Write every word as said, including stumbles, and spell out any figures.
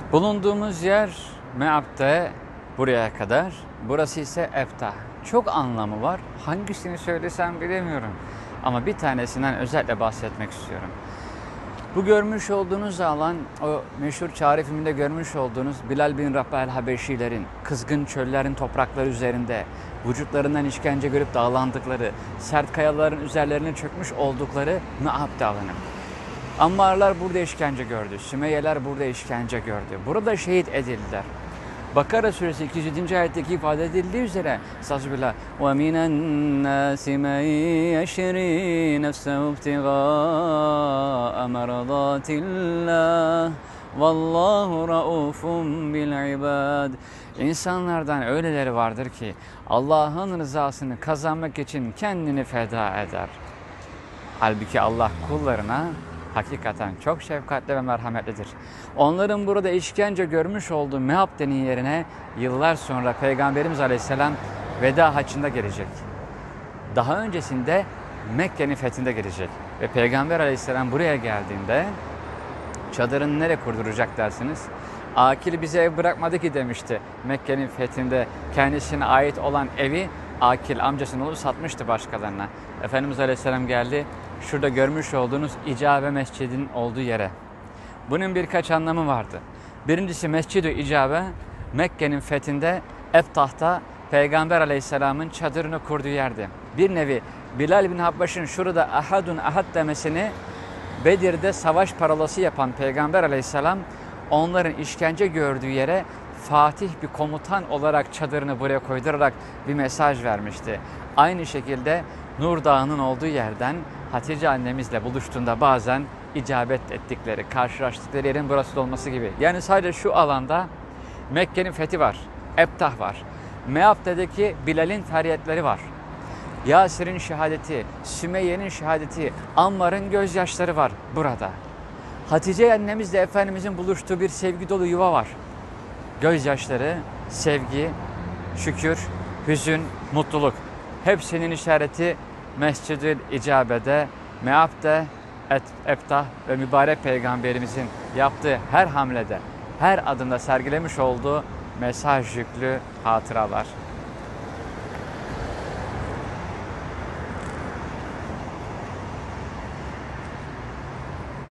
Bulunduğumuz yer Meab'de buraya kadar. Burası ise Eftah. Çok anlamı var. Hangisini söylesem bilemiyorum. Ama bir tanesinden özellikle bahsetmek istiyorum. Bu görmüş olduğunuz alan, o meşhur Çare filminde görmüş olduğunuz Bilal bin Rabah el-Habeşilerin kızgın çöllerin toprakları üzerinde vücutlarından işkence görüp dağlandıkları, sert kayaların üzerlerine çökmüş oldukları Meab alanı. Ammarlar burada işkence gördü, Sümeyyeler burada işkence gördü. Burada şehit edildiler. Bakara suresi iki yüz yedinci ayetteki ifade edildiği üzere Estağfirullah وَمِنَ النَّاسِ مَنْ يَشْرِي نَفْسَهُ ابْتِغَاءَ مَرَضَاتِ اللّٰهِ وَاللّٰهُ رَؤُوفٌ بِالْعِبَادِ. İnsanlardan öyleleri vardır ki Allah'ın rızasını kazanmak için kendini feda eder. Halbuki Allah kullarına hakikaten çok şefkatli ve merhametlidir. Onların burada işkence görmüş olduğu Meab denilen yerine yıllar sonra Peygamberimiz Aleyhisselam veda haccında gelecek. Daha öncesinde Mekke'nin fethinde gelecek. Ve Peygamber Aleyhisselam buraya geldiğinde çadırını nereye kurduracak dersiniz? Akil bize ev bırakmadı ki demişti. Mekke'nin fethinde kendisine ait olan evi Akil amcasının oğlu satmıştı başkalarına. Efendimiz Aleyhisselam geldi. Şurada görmüş olduğunuz İcabe Mescidinin olduğu yere. Bunun birkaç anlamı vardı. Birincisi Mescid-i İcabe, Mekke'nin fethinde Eftah'ta Peygamber Aleyhisselam'ın çadırını kurduğu yerdi. Bir nevi Bilal bin Habbas'ın şurada ahadun ahad demesini Bedir'de savaş parolası yapan Peygamber Aleyhisselam onların işkence gördüğü yere Fatih bir komutan olarak çadırını buraya koydurarak bir mesaj vermişti. Aynı şekilde Nur Dağı'nın olduğu yerden Hatice annemizle buluştuğunda bazen icabet ettikleri, karşılaştıkları yerin burası olması gibi. Yani sadece şu alanda Mekke'nin fethi var, Eftah var. Meab'deki Bilal'in feryatları var. Yasir'in şehadeti, Sümeyye'nin şehadeti, Ammar'ın gözyaşları var burada. Hatice annemizle Efendimizin buluştuğu bir sevgi dolu yuva var. Gözyaşları, sevgi, şükür, hüzün, mutluluk. Hepsinin işareti Mescid-i İcabe'de, Meab'de, Eftah ve mübarek Peygamberimizin yaptığı her hamlede, her adımda sergilemiş olduğu mesaj yüklü hatıralar.